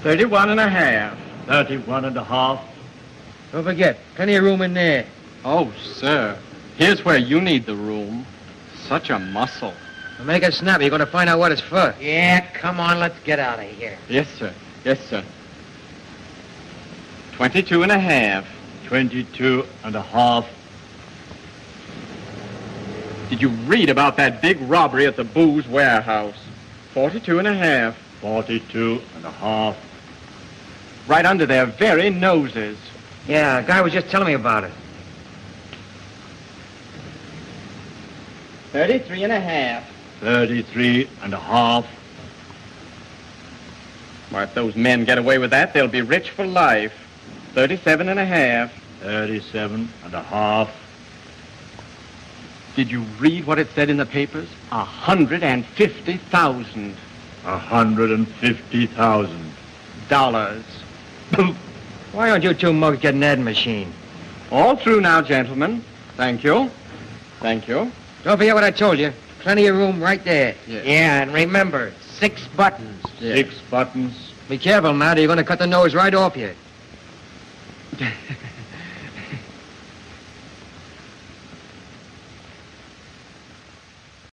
31 and a half. 31 and a half. Don't forget, plenty of room in there. Oh, sir. Here's where you need the room. Such a muscle. Well, make it snappy. You're going to find out what it's for. Yeah, come on, let's get out of here. Yes, sir. Yes, sir. 22 and a half. 22 and a half. Did you read about that big robbery at the booze warehouse? 42 and a half. 42 and a half. Right under their very noses. Yeah, a guy was just telling me about it. 33 and a half. 33 and a half. Why, if those men get away with that, they'll be rich for life. 37 and a half. 37 and a half. Did you read what it said in the papers? 150,000. 150,000. Dollars. Why don't you two mugs get an ad machine? All through now, gentlemen. Thank you. Thank you. Don't forget what I told you. Plenty of room right there. Yes. Yeah, and remember, 6 buttons. Yes. 6 buttons. Be careful, Matt, or you're going to cut the nose right off you.